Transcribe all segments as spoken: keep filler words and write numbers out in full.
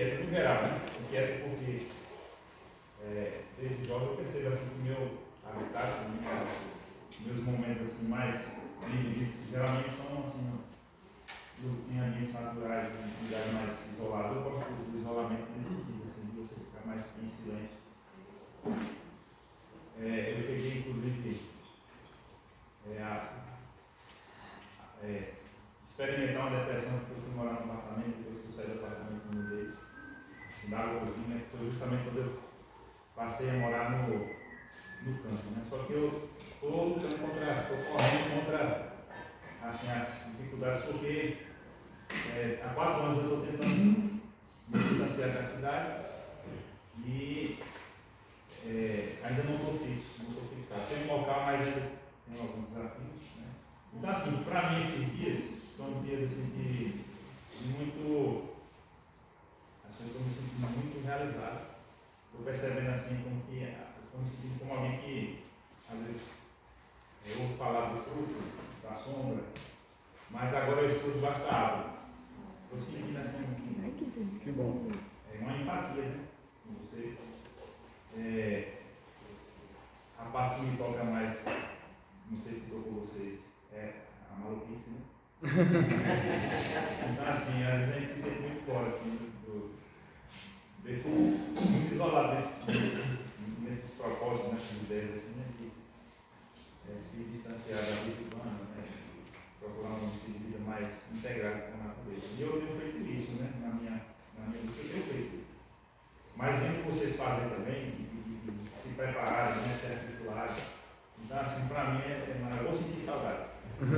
inquieto no geral, né? Inquieto porque é, desde jovem eu percebo assim que meu habitat, minha, meus momentos assim, mais divididos, geralmente são assim, em ambientes naturais, em lugares mais isolados. Eu gosto do isolamento nesse sentido, assim, de você ficar mais em silêncio. É, eu cheguei, inclusive, é, a, a, é, experimentar uma depressão porque eu fui morar no apartamento, depois que eu saí do apartamento e mudei, da água né, que foi justamente quando eu passei a morar no, no campo. Né? Só que eu estou lutando contra, estou correndo contra assim, as dificuldades, porque é, há quatro anos eu estou tentando me distanciar da cidade e é, ainda não estou fixo, não estou fixado. Tem um local, mas ainda tem alguns desafios. Né? Então, assim, para mim esses dias são dias assim, de muito, assim, eu estou me sentindo muito realizado. Estou percebendo assim como que, estou me sentindo como alguém que, às vezes, eu vou falar do fruto, da sombra, mas agora eu estou debaixo da árvore. Estou sentindo assim, que bom. É uma empatia, né? Com vocês. É, a parte que me toca mais, não sei se tocou vocês, é a maluquice, né? Então, assim, às vezes a gente se sente muito fora, assim, do, desse, muito isolado desse, desses, nesses propósitos, nessas ideias, assim, né? De é, se distanciar da vida urbana, né? Procurar um estilo de vida mais integrado com a natureza. E eu tenho feito isso, né? Na minha, na minha música, eu tenho feito. Mas vendo que vocês fazem também, e, e, e se prepararem, né? Se articularem. Então, assim, para mim, é, é, eu vou sentir saudade.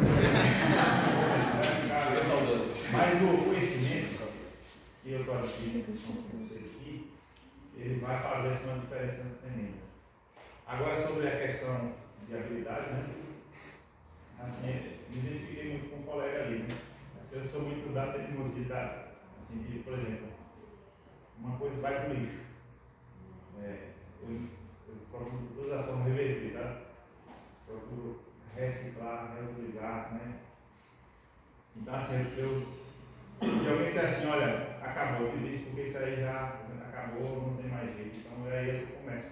É saudoso. Mas o conhecimento que eu estou adquirindo com vocês aqui, ele vai fazer assim, uma diferença tremenda. Agora, sobre a questão de habilidade, né? Assim, me identifiquei muito com um colega ali, né? Assim, eu sou muito da teimosia, da, assim, de, por exemplo, uma coisa vai para o lixo. É, eu, eu procuro de todas as formas reverter, tá? Procuro reciclar, reutilizar, né? Então, assim, eu, se alguém disser assim, olha, acabou, desiste, porque isso aí já acabou, não tem mais jeito. Então, é aí que eu começo.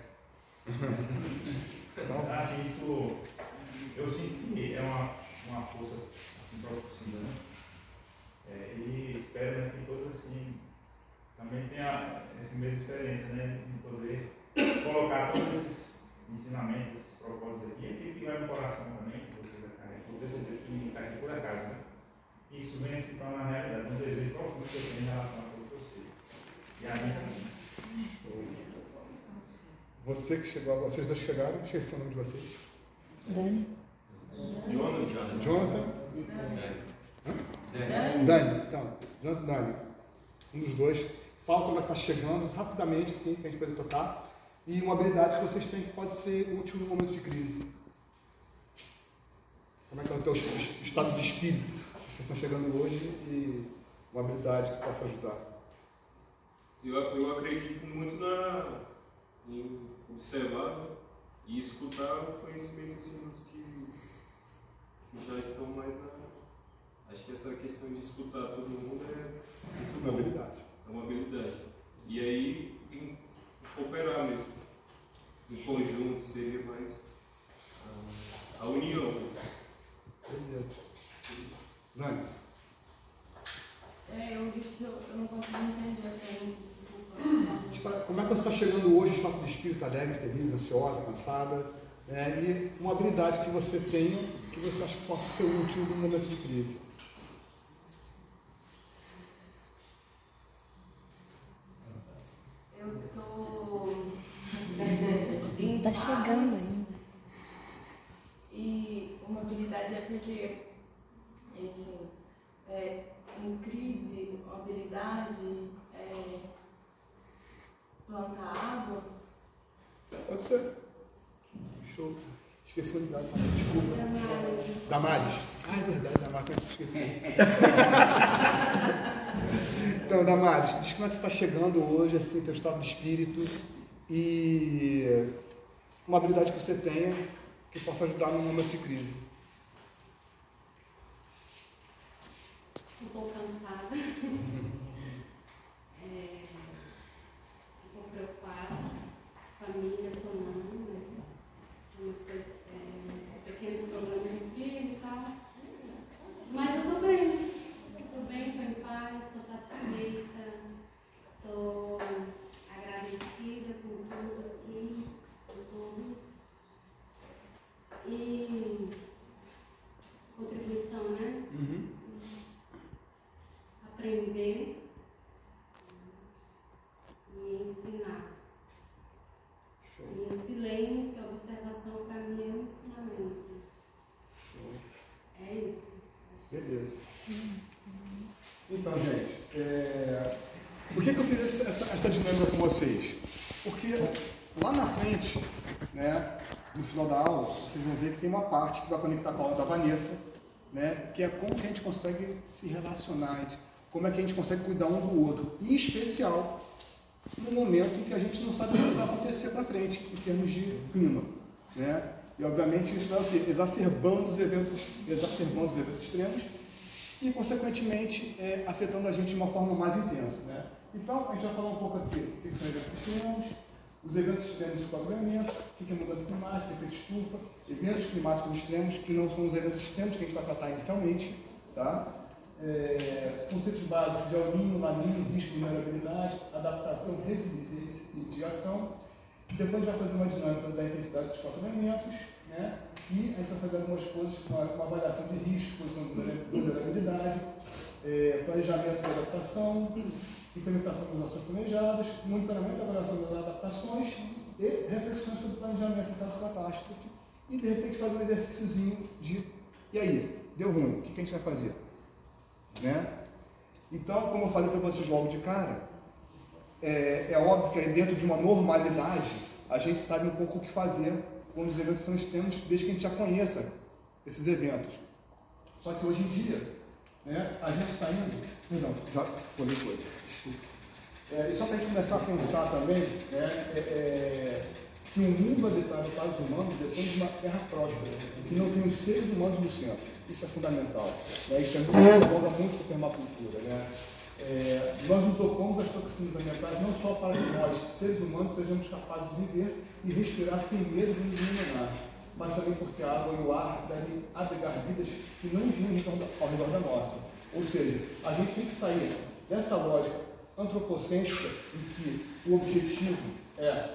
Então, assim, isso, eu sinto que é uma, uma força assim, propulsiva, né? É, e espero, né, que todos, assim, também tenham essa mesma experiência, né? De poder colocar todos esses ensinamentos, esses propósitos aqui, e que vai no coração também, que vocês com certeza que ninguém está aqui por acaso, né? E isso vem se tornar realidade, um desejo profundo que eu tenho em relação a todos vocês. E a mim também. Você que chegou agora, vocês dois chegaram, esqueci o nome de vocês. Dani. Jonathan. Jonathan. Dani. Dani, então. Jonathan, Dani. Um dos dois. Fala como é que está chegando, rapidamente, assim, para a gente poder tocar. E uma habilidade que vocês têm que pode ser útil no momento de crise. Como é que é o teu estado de espírito? Vocês estão chegando hoje e uma habilidade que possa ajudar. Eu, eu acredito muito na, em observar e escutar o conhecimento assim, dos que, que já estão mais na... Acho que essa questão de escutar todo mundo é muito Uma bom. habilidade. É uma habilidade. E aí, em cooperar mesmo. Em conjunto seria mais a, a união mesmo. Beleza. Dani. É, eu disse que eu, eu não consigo entender a pergunta, desculpa. Tipo, como é que você está chegando hoje, estado de espírito alegre, feliz, ansiosa, cansada, né? E uma habilidade que você tenha que você acha que possa ser útil no momento de crise. Eu estou Tá chegando ainda. E uma habilidade é porque, enfim, é, em crise, uma habilidade é plantar água. Pode ser. Show. Esqueci o nome dela, tá? Desculpa. Damares. Damares. Ah, é verdade, Damares, esqueci. Então, Damares, diz como é que você está chegando hoje, assim, teu estado de espírito e uma habilidade que você tenha que possa ajudar num momento de crise. Um pouco cansada. É... essa, essa dinâmica com vocês? Porque lá na frente, né, no final da aula, vocês vão ver que tem uma parte que vai conectar com a aula da Vanessa, né, que é como que a gente consegue se relacionar, como é que a gente consegue cuidar um do outro, em especial no momento em que a gente não sabe o que vai acontecer para frente, em termos de clima, né? E obviamente isso vai o quê? Exacerbando os eventos, exacerbando os eventos extremos e, consequentemente, é, afetando a gente de uma forma mais intensa, né? Então, a gente vai falar um pouco aqui o que são eventos extremos, os eventos extremos de quatro elementos, o que é mudança climática, efeito estufa, eventos climáticos extremos, que não são os eventos extremos que a gente vai tratar inicialmente, tá? É, conceitos básicos de El Niño, La Niña, risco de vulnerabilidade, adaptação, resiliência e mitigação. Depois a gente vai fazer uma dinâmica da intensidade dos quatro elementos, né? E a gente vai fazer algumas coisas, uma, uma avaliação de risco, posição de vulnerabilidade, é, planejamento de adaptação, implementação das ações planejadas, monitoramento e avaliação das adaptações e reflexões sobre planejamento em caso de catástrofe. E de repente fazer um exercíciozinho de, e aí, deu ruim, o que a gente vai fazer? Né? Então, como eu falei para vocês logo de cara, é, é óbvio que dentro de uma normalidade a gente sabe um pouco o que fazer quando os eventos são extremos, desde que a gente já conheça esses eventos. Só que hoje em dia, né, a gente está indo... Perdão, já colei coisa, desculpa. É, e só para a gente começar a pensar também, né, é, é, que o mundo habitado pelos humanos depende de uma terra próspera, que não tem os seres humanos no centro. Isso é fundamental. Né? Isso é muito, aborda muito com a permacultura. Né? É, nós nos opomos às toxinas ambientais não só para que nós, seres humanos, sejamos capazes de viver e respirar sem medo de nos envenenar, mas também porque a água e o ar devem abrigar vidas que não giram ao redor da nossa. Ou seja, a gente tem que sair dessa lógica antropocêntrica em que o objetivo é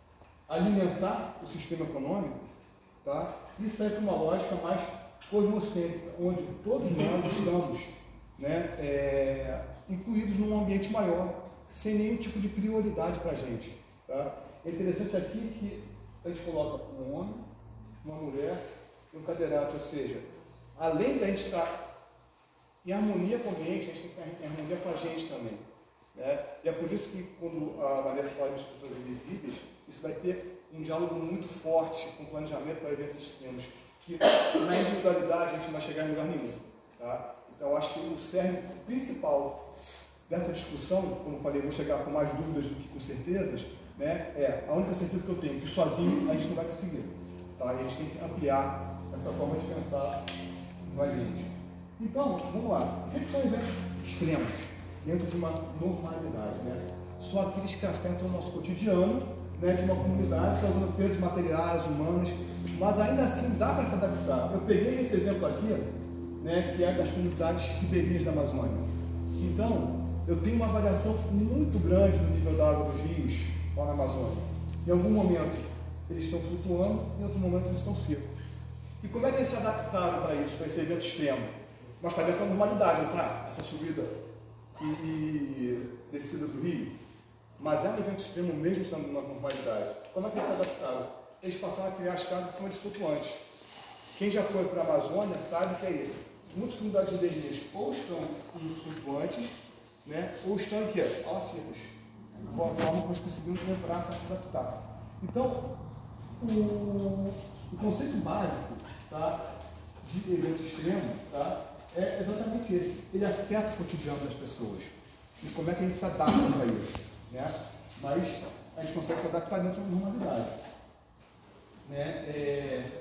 alimentar o sistema econômico, tá? E sair para uma lógica mais cosmocêntrica, onde todos nós estamos, né, é, incluídos num ambiente maior, sem nenhum tipo de prioridade para a gente. Tá? É interessante aqui que a gente coloca um homem, uma mulher e um cadeirante, ou seja, além de a gente estar em harmonia com o ambiente, a gente tem que estar em harmonia com a gente também. Né? E é por isso que quando a Vanessa fala de estruturas invisíveis, isso vai ter um diálogo muito forte com o planejamento para eventos extremos, que na individualidade a gente não vai chegar em lugar nenhum. Tá? Então, acho que o cerne principal dessa discussão, como eu falei, vou chegar com mais dúvidas do que com certezas, né, é a única certeza que eu tenho, que sozinho a gente não vai conseguir. Tá? E a gente tem que ampliar essa forma de pensar com a gente. Então, vamos lá. O que são eventos extremos dentro de uma normalidade? Né? São aqueles que afetam o nosso cotidiano, né, de uma comunidade, causando perdas materiais, humanas, mas ainda assim dá para se adaptar. Eu peguei esse exemplo aqui, né, que é das comunidades ribeirinhas da Amazônia. Então, eu tenho uma variação muito grande no nível da água dos rios lá na Amazônia. Em algum momento eles estão flutuando, em outro momento eles estão secos. E como é que eles se adaptaram para isso, para esse evento extremo? Mas está dentro da normalidade, não tá? Essa subida e, e descida do rio. Mas é um evento extremo mesmo estando na normalidade. Como é que eles se adaptaram? Eles passaram a criar as casas em cima de flutuantes. Quem já foi para a Amazônia sabe que aí muitas comunidades ribeirinhas ou estão em flutuantes, né, ou estão em quê? Palafitas. De forma que eles conseguiram lembrar para se adaptar. Então, o, o conceito básico, tá, de evento extremo, tá, é exatamente esse. Ele afeta o cotidiano das pessoas. E como é que a gente se adapta para isso? Né? Mas a gente consegue se adaptar dentro de uma normalidade. Né? É...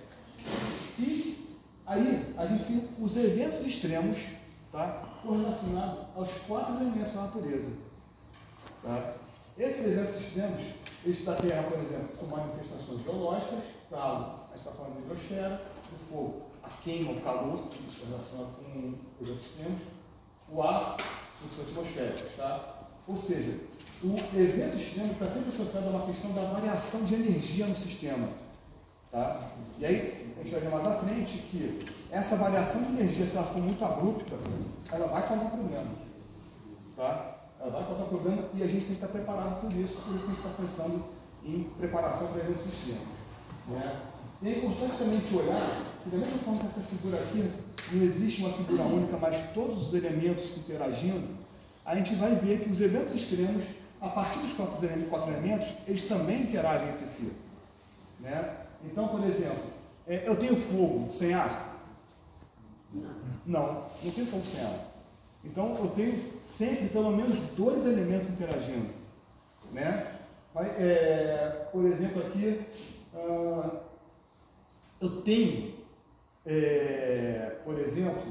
E aí a gente tem os eventos extremos, tá, correlacionados aos quatro elementos da natureza. Tá? Esses eventos extremos, eles da Terra, por exemplo, são manifestações geológicas, da água, a gente está falando de hidrosfera, do fogo, a queima, o calor, isso é relacionado com eventos extremos, o ar, fluxos atmosféricos. Tá? Ou seja, o evento extremo está sempre associado a uma questão da variação de energia no sistema. Tá? E aí, a gente vai ver mais à frente que essa variação de energia, se ela for muito abrupta, ela vai causar problema. Tá? Ela vai causar problema e a gente tem que estar preparado por isso, por isso a gente está pensando em preparação para eventos extremos. Né? E é importante também te olhar que, da mesma forma que essa figura aqui, não existe uma figura única, mas todos os elementos interagindo, a gente vai ver que os eventos extremos a partir dos quatro elementos, quatro elementos, eles também interagem entre si. Né? Então, por exemplo, é, eu tenho fogo sem ar? Não, não tenho fogo sem ar. Então, eu tenho sempre pelo menos dois elementos interagindo. Né? É, por exemplo, aqui, uh, eu tenho, é, por exemplo,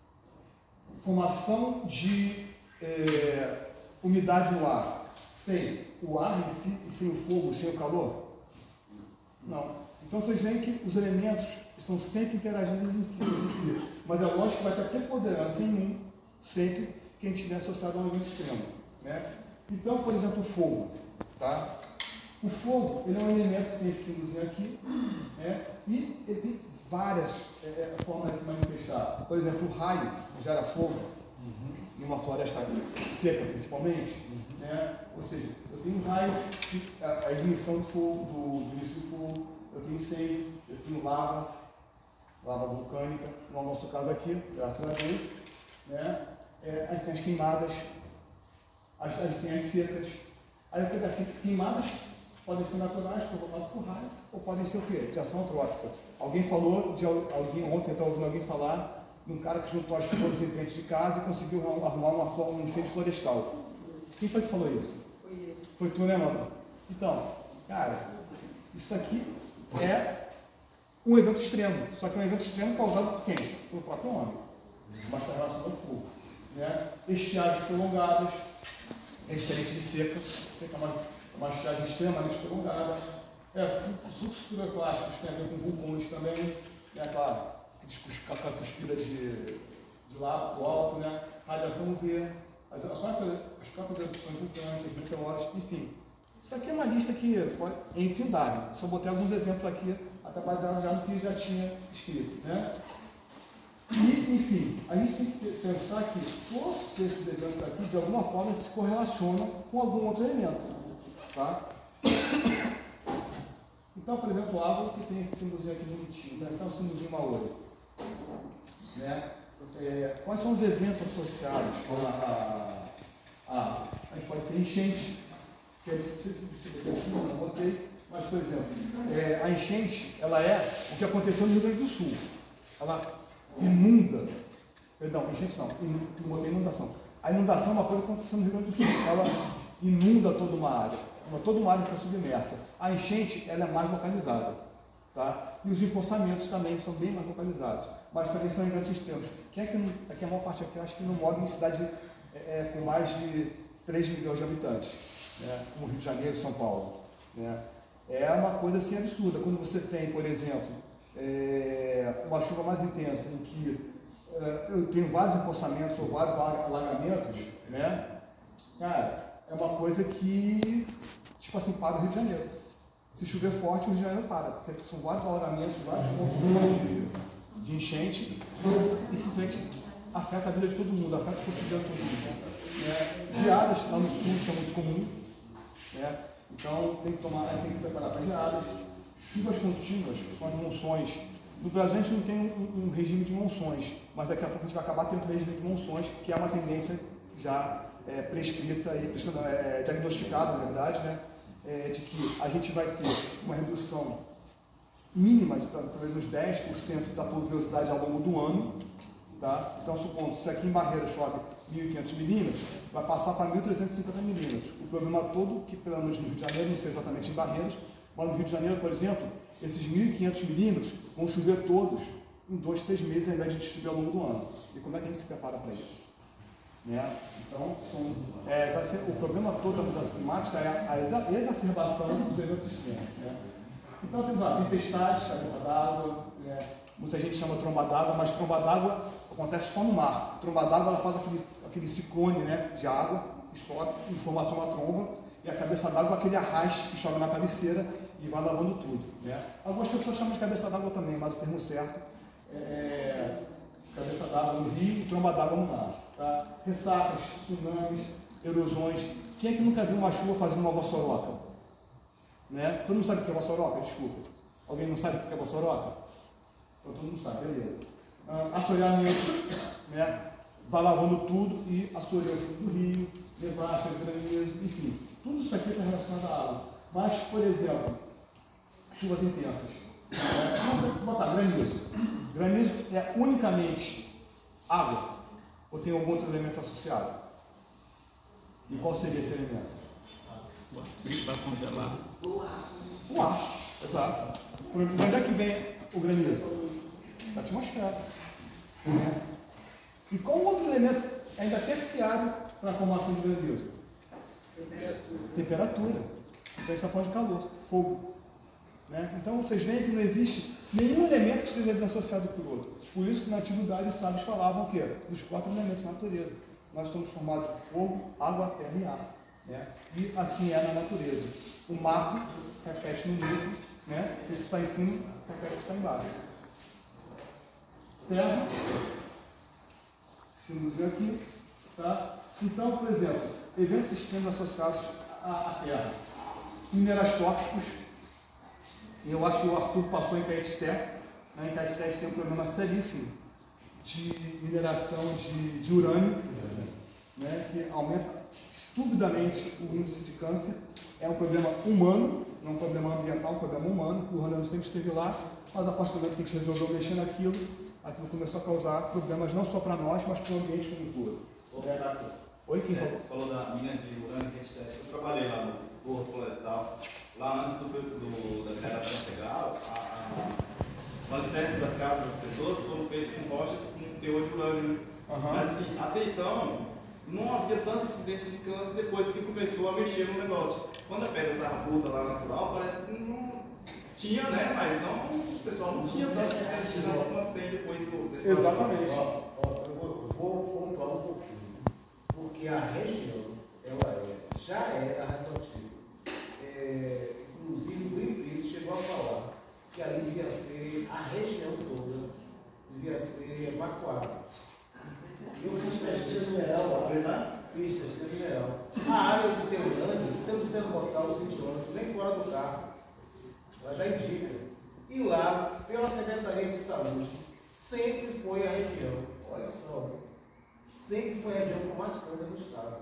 formação de é, umidade no ar. Sem o ar em si e sem o fogo, sem o calor? Não. Então vocês veem que os elementos estão sempre interagindo entre si, entre si. Mas é lógico que vai ter preponderância em um, sempre que a gente estiver associado a um elemento extremo. Né? Então, por exemplo, o fogo. Tá? O fogo, ele é um elemento que tem esse símbolozinho aqui, né? E ele tem várias é, formas de se manifestar. Por exemplo, o raio gera fogo, uhum. Em uma floresta seca, principalmente. Uhum. Né? Ou seja, eu tenho raios, a, a ignição do fogo, do, do início do fogo, eu tenho incêndio, eu tenho lava, lava vulcânica, no nosso caso aqui, graças a Deus. Né? É, a gente tem as queimadas, a gente tem as secas. Aí eu pego assim, queimadas podem ser naturais, provocadas por raio, ou podem ser o quê? De ação antrópica. Alguém falou, de alguém ontem, estava ouvindo alguém falar, de um cara que juntou as flores em frente de casa e conseguiu arrumar uma, um incêndio florestal. Quem foi que falou isso? Foi ele. Foi tu, né, mano? Então, cara, isso aqui é um evento extremo, só que é um evento extremo causado por quem? Pelo próprio homem. Mas está relacionado ao fogo. Né? Estiagens prolongadas, é diferente de seca. Seca é uma, uma estiagem extremamente prolongada. É, fluxos piroclásticos tem a ver com vulcões também, né? Claro, aquela cuspida de, de lá do alto, né? Radiação U V, as, as próprias erupções vulcânicas, meteoros, enfim. Isso aqui é uma lista que pode, é infindável. Só botei alguns exemplos aqui, até baseado já no que já tinha escrito. Né? E, enfim, a gente tem que pensar que todos esses eventos aqui, de alguma forma, se correlacionam com algum outro elemento. Tá? Então, por exemplo, a água que tem esse símbolozinho aqui bonitinho, né? Esse é um símbolozinho maori. Né? É, quais são os eventos associados a, a, a, a gente pode ter enchente, que é, não botei, mas, por exemplo, é, a enchente, ela é o que aconteceu no Rio Grande do Sul. Ela inunda, perdão, enchente não, não botei inundação. A inundação é uma coisa que aconteceu no Rio Grande do Sul. Ela inunda toda uma área, toda uma área fica submersa. A enchente, ela é mais localizada. Tá? E os empoçamentos também são bem mais localizados, mas também são eventos extremos. Quem é que, aqui a maior parte aqui, eu acho que não mora em cidade é, é, com mais de três milhões de habitantes, né? Como Rio de Janeiro, São Paulo. Né? É uma coisa assim absurda. Quando você tem, por exemplo, é, uma chuva mais intensa, em que é, eu tenho vários empoçamentos ou vários alagamentos, né? Cara, é uma coisa que, tipo assim, para o Rio de Janeiro. Se chover forte, o Rio de Janeiro para, porque são vários alagamentos, vários pontos de, de enchente, e simplesmente afeta a vida de todo mundo, afeta o cotidiano de todo mundo. Né? Geadas lá no sul são muito comuns, né? Então tem que tomar, tem que se preparar para geadas. Chuvas contínuas, são as monções. No Brasil a gente não tem um, um regime de monções, mas daqui a pouco a gente vai acabar tendo um regime de monções, que é uma tendência já é, prescrita e é, diagnosticada, na verdade, né? É, de que a gente vai ter uma redução mínima de talvez uns dez por cento da pluviosidade ao longo do ano. Tá? Então, supondo, se aqui em Barreira chove mil e quinhentos milímetros, vai passar para mil trezentos e cinquenta milímetros. O problema todo, que pelo menos no Rio de Janeiro, não sei exatamente em Barreiras, mas no Rio de Janeiro, por exemplo, esses mil e quinhentos milímetros vão chover todos em dois, três meses, ao invés de distribuir ao longo do ano. E como é que a gente se prepara para isso? Né? Então, são, é, o problema todo da mudança climática é a exacerbação dos eventos extremos. Né? Então, temos lá tempestades, cabeça d'água, né? Muita gente chama tromba d'água, mas tromba d'água acontece só no mar. Tromba d'água ela faz aquele, aquele ciclone, né, de água que sobe em formato de uma tromba, e a cabeça d'água é aquele arraste que chove na cabeceira e vai lavando tudo. Né? Algumas pessoas chamam de cabeça d'água também, mas o termo certo é cabeça d'água no rio e tromba d'água no mar. Tá? Ressacas, tsunamis, erosões. Quem é que nunca viu uma chuva fazendo uma vossoroca? Né? Todo mundo sabe o que é vossoroca? Desculpa. Alguém não sabe o que é vossoroca? Então todo mundo sabe, beleza. Ah, assoreamento, né? Vai lavando tudo e assoreia o fundo do rio, nevasca, granizo, enfim. Tudo isso aqui está relacionado à água. Mas, por exemplo, chuvas intensas. É, vamos botar granizo. Granizo é unicamente água ou tem algum outro elemento associado? E qual seria esse elemento? Frio para congelar. O ar, exato. De onde é que vem o granizo? Da atmosfera. Né? E qual outro elemento ainda terciário para a formação de granizo? Temperatura. Temperatura. Então isso é falando de calor, fogo. Né? Então vocês veem que não existe nenhum elemento que esteja desassociado por outro. Por isso que na antiguidade os sábios falavam o quê? Dos quatro elementos da natureza. Nós estamos formados de fogo, água, terra e ar. Né? E assim é na natureza. O macro repete no micro, né? O que está em cima repete o que está embaixo. Terra, símbolozinho aqui, tá? Então, por exemplo, eventos extremos associados à, à Terra. Minerais tóxicos. Eu acho que o Arthur passou em Caetité. Né? Em Caetité a gente tem um problema seríssimo de mineração de, de urânio, né? Que aumenta estupidamente o índice de câncer. É um problema humano, não é um problema ambiental, é um problema humano. O urânio sempre esteve lá, mas a partir do momento que a gente resolveu mexer naquilo, aquilo começou a causar problemas não só para nós, mas para o ambiente como um todo. Ô, Renato, Oi, quem falou? você falou da mina de urânio que a gente tem. Eu trabalhei lá no Porto Florestal. Lá antes do, do, da mineração chegar, a, a, o alicerce das casas das pessoas foram feitos com rochas com teor de urânio. Uhum. Mas assim, até então, não havia tanta incidência de câncer depois que começou a mexer no negócio. Quando a pedra estava bruta lá natural, parece que não tinha, né? Mas não, o pessoal não tinha tanta incidência de câncer quanto tem depois do desse Exatamente. Ó, ó, eu vou, vou pontuar um pouquinho, porque a região, ela é, já era radioativa. É, inclusive o Greenpeace chegou a falar que ali devia ser, a região toda devia ser evacuada. Eu fiz pesquisa mineral lá, fiz pesquisa mineral. A área de Teolândia, se você não precisa botar o cintilômetro nem fora do carro, ela já indica. E lá, pela Secretaria de Saúde, sempre foi a região, olha só, sempre foi a região com mais câncer no estado.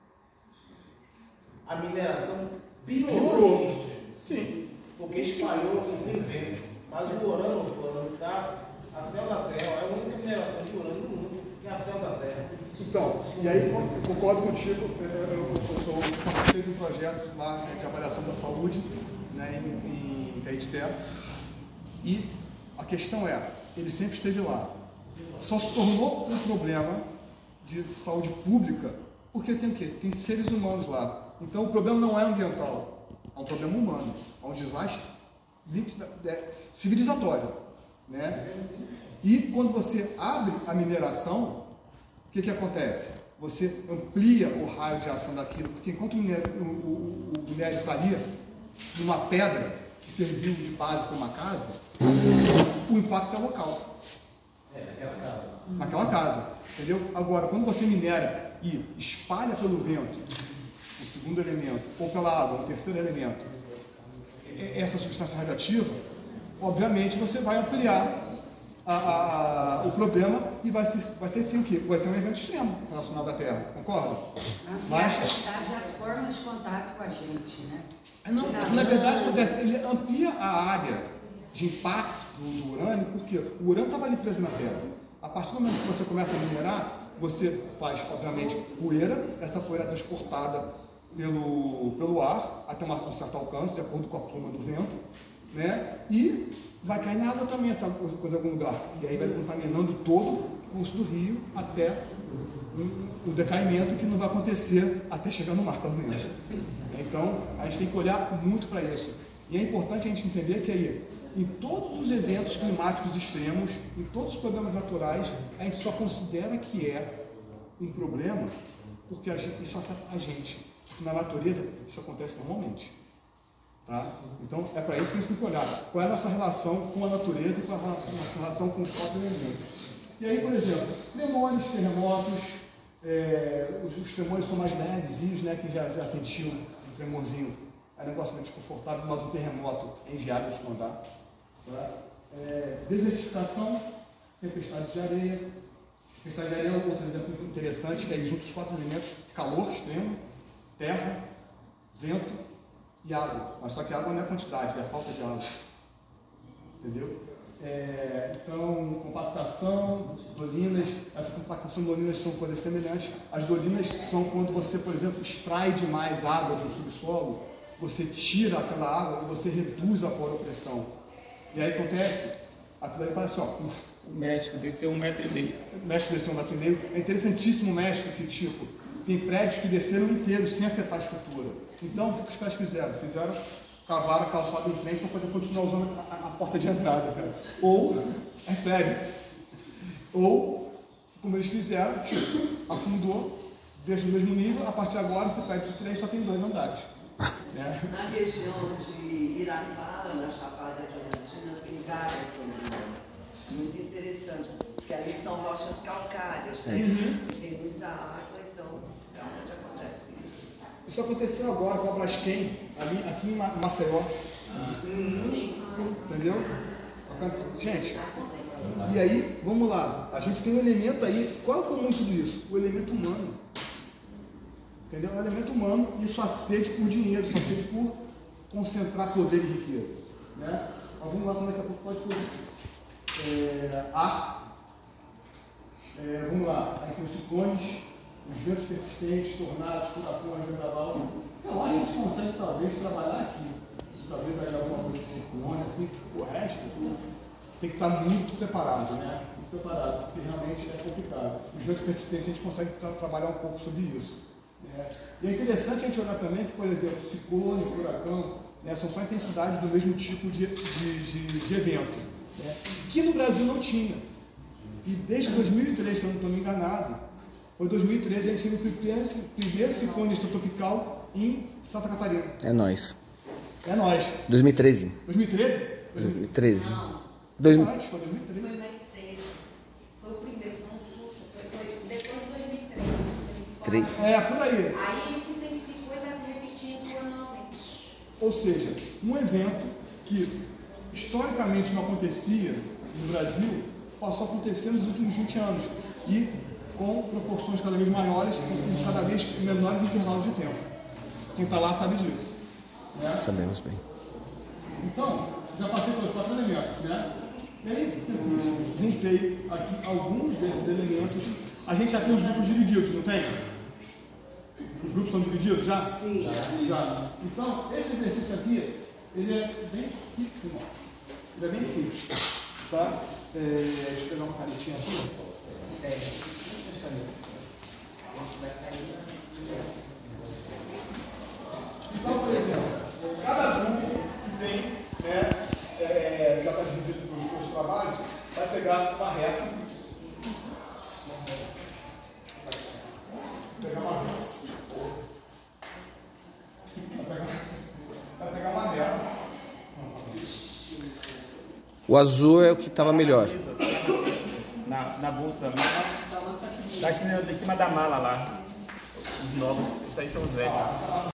A mineração piorou isso. Sim. Porque espalhou esse vento. Mas o urânio, o urânio está a céu da terra, é a única mineração de urânio no mundo que é a céu da terra. Então, e aí eu concordo contigo, eu participei de um projeto lá de avaliação da saúde, né, em, em Caetité, e a questão é, ele sempre esteve lá. Só se tornou um problema de saúde pública, porque tem o quê? Tem seres humanos lá. Então o problema não é ambiental, é um problema humano, é um desastre civilizatório, né? E quando você abre a mineração, o que, que acontece? Você amplia o raio de ação daquilo, porque enquanto o minério, o, o, o minério está ali, numa pedra que serviu de base para uma casa, o impacto é local. É, naquela casa. Naquela casa, entendeu? Agora, quando você minera e espalha pelo vento o segundo elemento, ou pela água, o terceiro elemento, essa substância radioativa, obviamente você vai ampliar a, a, a, o problema e vai ser, vai ser sim o quê? Vai ser um evento extremo relacionado à Terra, concorda? Mas a verdade, as formas de contato com a gente, né? Não, na verdade acontece, ele amplia a área de impacto do, do urânio, porque o urânio estava ali preso na pedra. A partir do momento que você começa a minerar, você faz, obviamente, poeira, essa poeira é transportada pelo, pelo ar até uma, um certo alcance, de acordo com a pluma do vento, né? E vai cair na água também essa coisa em algum lugar. E aí vai contaminando todo o curso do rio até o, o decaimento, que não vai acontecer até chegar no mar, pelo menos. Então, a gente tem que olhar muito para isso. E é importante a gente entender que aí, em todos os eventos climáticos extremos, em todos os problemas naturais, a gente só considera que é um problema porque a gente, isso afeta a gente. Na natureza, isso acontece normalmente. Tá? Então, é para isso que a gente tem que olhar. Qual é a nossa relação com a natureza e qual é a nossa relação com os quatro elementos. E aí, por exemplo, tremores, terremotos, é, os, os tremores são mais levezinhos, né? Quem já, já sentiu um tremorzinho é um negócio meio desconfortável, mas um terremoto é inviável de esconder. Tá? É, desertificação, tempestade de areia. Tempestade de areia é outro exemplo interessante, que aí junto os quatro elementos: calor extremo, terra, vento e água. Mas só que água não é quantidade, é a falta de água. Entendeu? É, então, compactação, dolinas, essa compactação e dolinas são coisas semelhantes. As dolinas são quando você, por exemplo, extrai demais água de um subsolo, você tira aquela água e você reduz a poropressão. E aí acontece, aquilo aí fala assim, ó, o México desceu um metro e meio. O México desceu um metro e meio. É interessantíssimo o México que, tipo, tem prédios que desceram inteiros sem afetar a estrutura. Então, o que os caras fizeram? Fizeram, cavaram a calçada em frente para poder continuar usando a, a porta de entrada, cara. Ou, é sério, ou, como eles fizeram, tipo, afundou, deixa no mesmo nível, a partir de agora, esse prédio de três só tem dois andares. É. Na região de Irapara, na Chapada Diamantina, tem várias dolinas. Muito interessante, porque ali são rochas calcárias, né? Uhum. Tem muita água, então é onde acontece isso. Isso aconteceu agora com a Braskem, ali, aqui em Maceió. Entendeu? Gente, e aí, vamos lá. A gente tem um elemento aí. Qual é o comum de tudo isso? O elemento humano. Entendeu? É o elemento humano e sua sede por dinheiro, sua sede por concentrar poder e riqueza. Né? Alguma relação daqui a pouco pode ter. É, ar. É, vamos lá. Aí tem os ciclones, os ventos persistentes, tornados, furacões, vendaval. Eu acho que a gente consegue talvez trabalhar aqui. Talvez aí alguma coisa de ciclone, assim. O resto tem que estar muito preparado, né? Muito preparado, porque realmente é complicado. Os ventos persistentes a gente consegue tra trabalhar um pouco sobre isso. Né? E é interessante a gente olhar também que, por exemplo, ciclone, furacão, né, são só intensidades do mesmo tipo de, de, de, de evento. Né? Que no Brasil não tinha. E desde dois mil e treze, se eu não estou me enganado, foi dois mil e treze a gente teve o primeiro, primeiro ciclone extratropical em Santa Catarina. É nóis. É nóis. dois mil e treze. dois mil e treze? dois mil e treze. Não. Dois... Antes, foi dois mil e treze. Foi mais cedo. Foi o primeiro, foi um susto. Foi, foi depois de dois mil e treze. É, por aí. Aí ele se intensificou e está se repetindo anualmente. Ou seja, um evento que historicamente não acontecia no Brasil, passou a acontecer nos últimos vinte anos. E com proporções cada vez maiores, com cada vez menores intervalos de tempo. Quem está lá sabe disso. Né? Sabemos bem. Então, já passei pelos quatro elementos, né? E aí, juntei aqui alguns desses elementos. A gente já tem os grupos divididos, não tem? Os grupos estão divididos já? Sim. Já. Então, esse exercício aqui, ele é bem, ele é bem simples, tá? É, deixa eu pegar uma canetinha aqui. É. Então, por exemplo, cada grupo que tem, né, é, já está dividido pelos seus trabalhos, vai pegar uma reta. Vai pegar uma reta. Vai pegar, vai pegar uma reta. O azul é o que estava melhor. Na, na bolsa, lá em cima da mala lá. Os novos, isso aí são os velhos.